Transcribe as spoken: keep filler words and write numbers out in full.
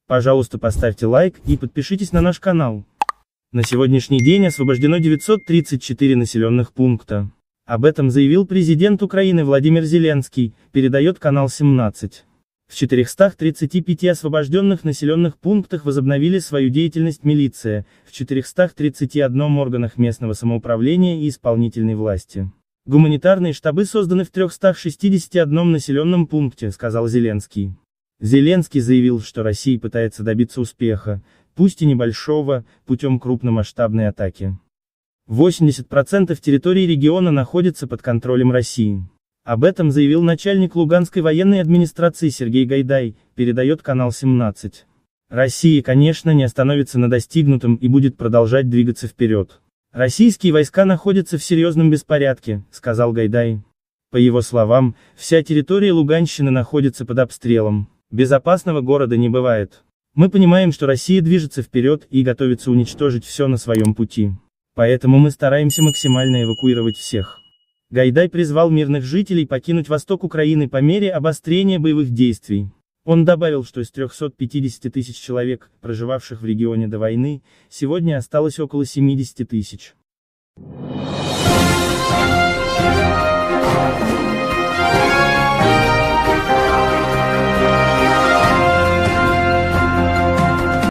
Пожалуйста, поставьте лайк и подпишитесь на наш канал. На сегодняшний день освобождено девятьсот тридцать четыре населенных пункта. Об этом заявил президент Украины Владимир Зеленский, передает канал семнадцать. В четырехстах тридцати пяти освобожденных населенных пунктах возобновили свою деятельность милиция, в четырехстах тридцати одном органах местного самоуправления и исполнительной власти. Гуманитарные штабы созданы в трёхстах шестидесяти одном населенном пункте, сказал Зеленский. Зеленский заявил, что Россия пытается добиться успеха, пусть и небольшого, путем крупномасштабной атаки. восемьдесят процентов территории региона находится под контролем России. Об этом заявил начальник Луганской военной администрации Сергей Гайдай, передает канал семнадцать. Россия, конечно, не остановится на достигнутом и будет продолжать двигаться вперед. Российские войска находятся в серьезном беспорядке, сказал Гайдай. По его словам, вся территория Луганщины находится под обстрелом. Безопасного города не бывает. Мы понимаем, что Россия движется вперед и готовится уничтожить все на своем пути. Поэтому мы стараемся максимально эвакуировать всех. Гайдай призвал мирных жителей покинуть восток Украины по мере обострения боевых действий. Он добавил, что из трёхсот пятидесяти тысяч человек, проживавших в регионе до войны, сегодня осталось около семидесяти тысяч.